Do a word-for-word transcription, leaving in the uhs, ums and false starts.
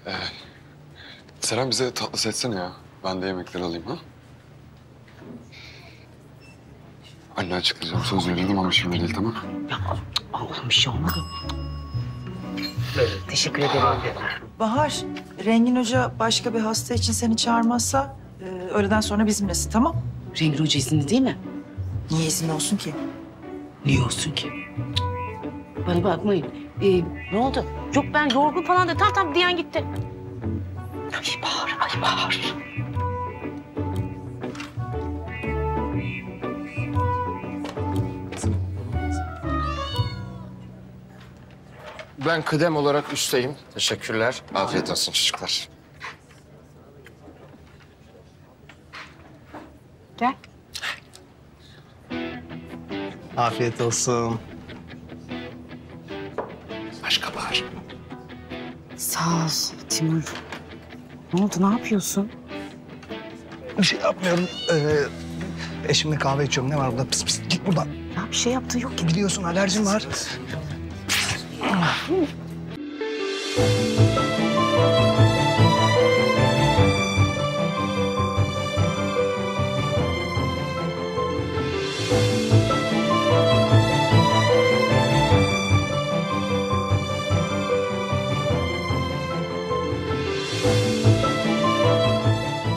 Ee, Seren bize tatlı seçsene ya. Ben de yemekleri alayım ha. Anne açıklayacağım. Söz verildim ama şimdi değil, tamam. Ya oğlum bir şey olmadı. Teşekkür ederim. Bahar, Rengin Hoca başka bir hasta için seni çağırmazsa e, öğleden sonra bizimlesin, tamam? Rengin Hoca izinli değil mi? Niye izinli olsun ki? Niye olsun ki? Bana bakmayın. Ee, ne oldu? Yok ben yorgun falan da tam tam diyen gitti. Ay Bahar, ay Bahar. Ben kıdem olarak üstteyim. Teşekkürler. Afiyet olsun çocuklar. Gel. Afiyet olsun. Başka Bahar. Sağ ol Timur. Ne oldu, ne yapıyorsun? Bir şey yapmıyorum. Ee, eşimle kahve içiyorum. Ne var burada? Pis pis. Git buradan. Ya bir şey yaptığı yok ki. Biliyorsun alerjim var.